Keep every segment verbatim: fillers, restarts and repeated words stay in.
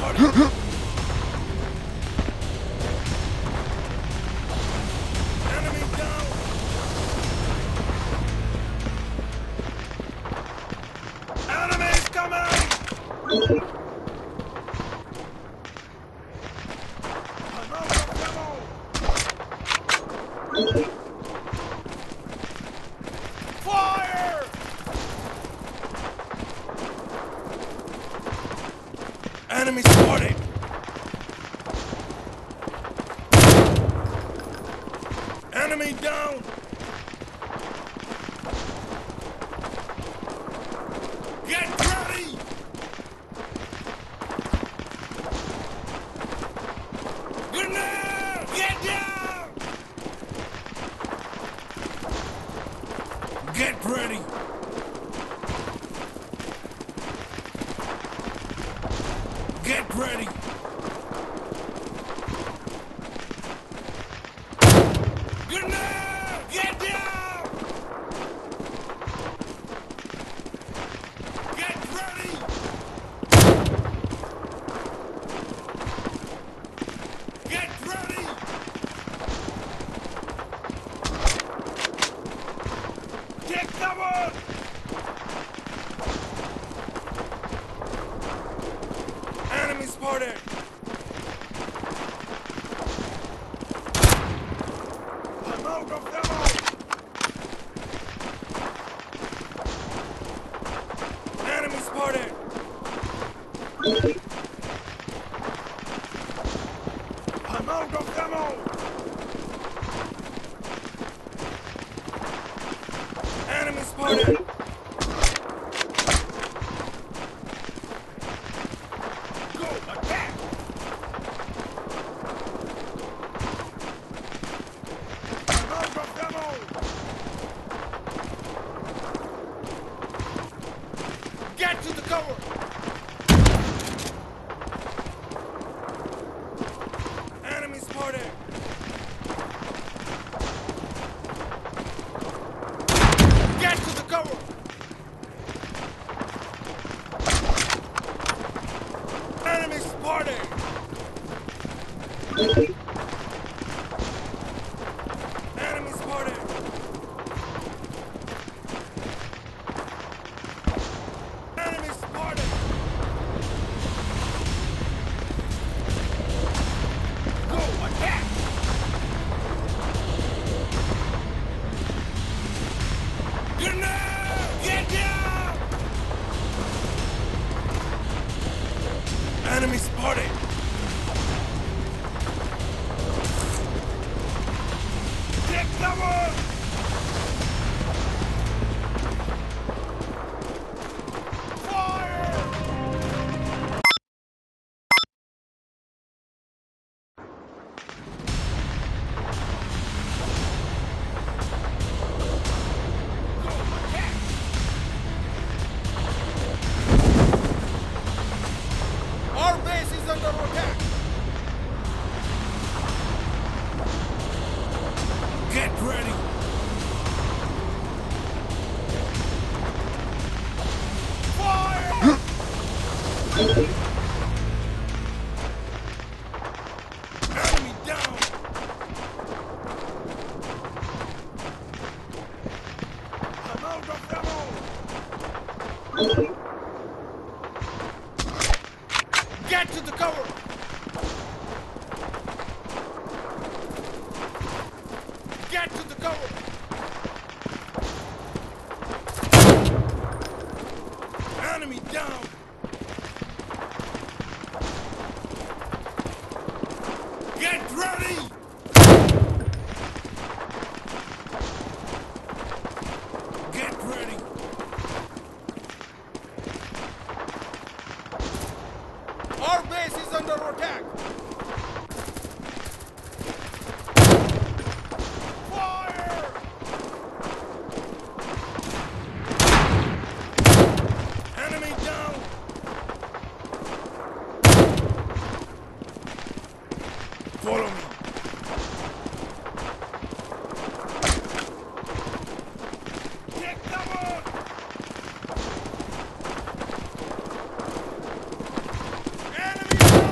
spotted! Enemy down! Enemies coming! Another demo! Fire! Enemy spotted! Enemy down! Get ready! Grenade! Get down! Get ready! Get ready! Grenade! Get down! Get ready! Get ready! Take cover! Enemy spotted! I'm out of ammo! Enemy spotted! I'm out of ammo! Enemy spotted! Go, attack! I'm out of ammo! Get to the cover! Enemy spotted! Get to the cover! Enemy spotted! Enemy spotted! Enemy spotted! Go, attack! Grenade! Get down! Enemy spotted! Take cover! Fire! Go, attack! Our base is under attack! Get ready! Fire! Enemy down! I'm out of ammo! Get to the cover! Get to the cover! Enemy down! Get ready! Get ready! Our base is under attack! Fire! Enemy down! Follow me! Take cover! Enemy!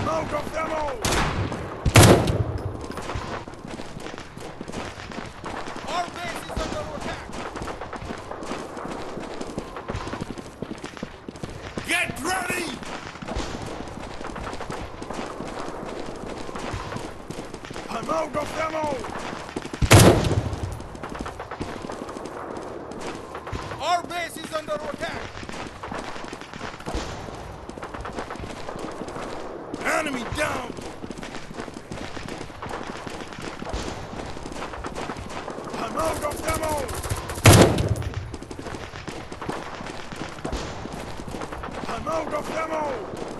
out of ammo! Our base is under attack! Get ready! I'm out of ammo! Our base is under attack! Enemy down! I'm out of ammo! I'm out of ammo!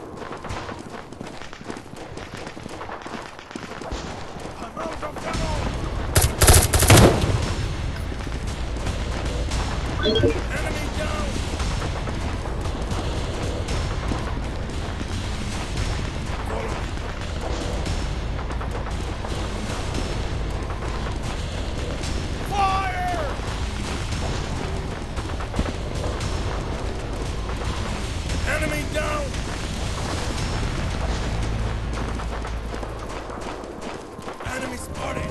I'm out of ammo! Enemy down! Follow me. Fire! Enemy down! Enemy spotted!